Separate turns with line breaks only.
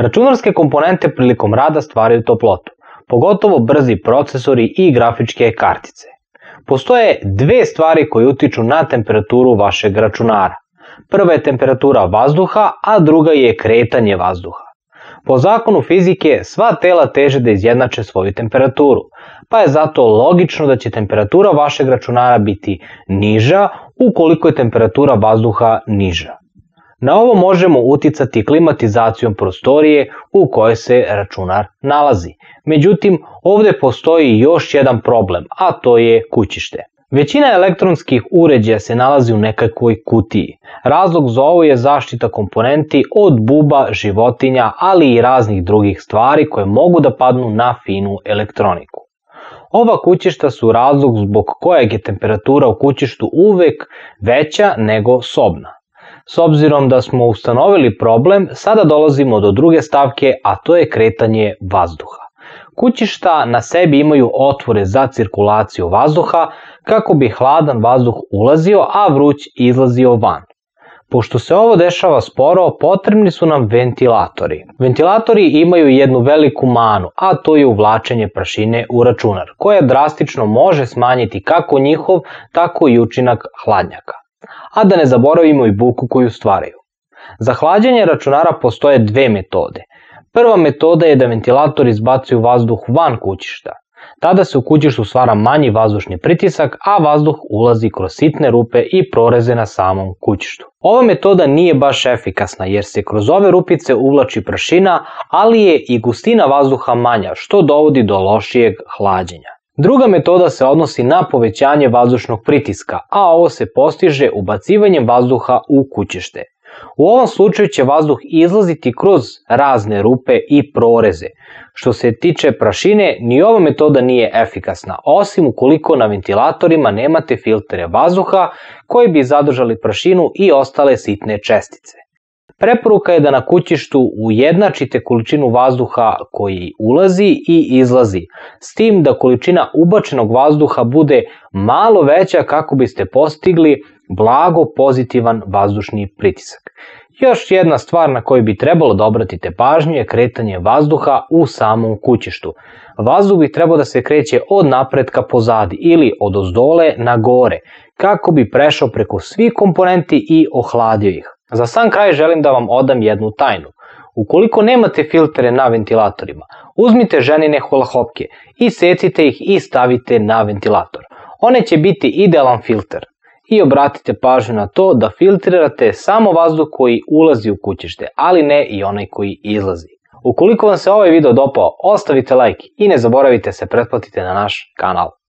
Računarske komponente prilikom rada stvaraju toplotu, pogotovo brzi procesori i grafičke kartice. Postoje dve stvari koje utiču na temperaturu vašeg računara. Prva je temperatura vazduha, a druga je kretanje vazduha. Po zakonu fizike sva tela teže da izjednače svoju temperaturu, pa je zato logično da će temperatura vašeg računara biti niža ukoliko je temperatura vazduha niža. Na ovo možemo uticati klimatizacijom prostorije u kojoj se računar nalazi. Međutim, ovdje postoji još jedan problem, a to je kućište. Većina elektronskih uređaja se nalazi u nekakvoj kutiji. Razlog za ovo je zaštita komponenti od buba, životinja, ali i raznih drugih stvari koje mogu da padnu na finu elektroniku. Ova kućišta su razlog zbog kojeg je temperatura u kućištu uvek veća nego sobna. S obzirom da smo ustanovili problem, sada dolazimo do druge stavke, a to je kretanje vazduha. Kućišta na sebi imaju otvore za cirkulaciju vazduha kako bi hladan vazduh ulazio, a vruć izlazio van. Pošto se ovo dešava sporo, potrebni su nam ventilatori. Ventilatori imaju jednu veliku manu, a to je uvlačenje prašine u računar, koja drastično može smanjiti kako njihov, tako i učinak hladnjaka. A da ne zaboravimo i buku koju stvaraju. Za hlađenje računara postoje dve metode. Prva metoda je da ventilator izbacuju vazduh van kućišta. Tada se u kućištu stvara manji vazdušni pritisak, a vazduh ulazi kroz sitne rupe i proreze na samom kućištu. Ova metoda nije baš efikasna jer se kroz ove rupice uvlači prašina, ali je i gustina vazduha manja, što dovodi do lošijeg hlađenja. Druga metoda se odnosi na povećanje vazdušnog pritiska, a ovo se postiže ubacivanjem vazduha u kućište. U ovom slučaju će vazduh izlaziti kroz razne rupe i proreze. Što se tiče prašine, ni ova metoda nije efikasna, osim ukoliko na ventilatorima nemate filtere vazduha koji bi zadržali prašinu i ostale sitne čestice. Preporuka je da na kućištu ujednačite količinu vazduha koji ulazi i izlazi, s tim da količina ubačenog vazduha bude malo veća kako biste postigli blago pozitivan vazdušni pritisak. Još jedna stvar na koju bi trebalo da obratite pažnju je kretanje vazduha u samom kućištu. Vazduh bi trebao da se kreće od napretka pozadi ili od ozdole na gore, kako bi prešao preko svih komponenti i ohladio ih. Za sam kraj želim da vam odam jednu tajnu. Ukoliko nemate filtere na ventilatorima, uzmite ženine hulahopke i secite ih i stavite na ventilator. One će biti idealan filter. I obratite pažnju na to da filtrirate samo vazduh koji ulazi u kućište, ali ne i onaj koji izlazi. Ukoliko vam se ovaj video dopao, ostavite like i ne zaboravite se pretplatiti na naš kanal.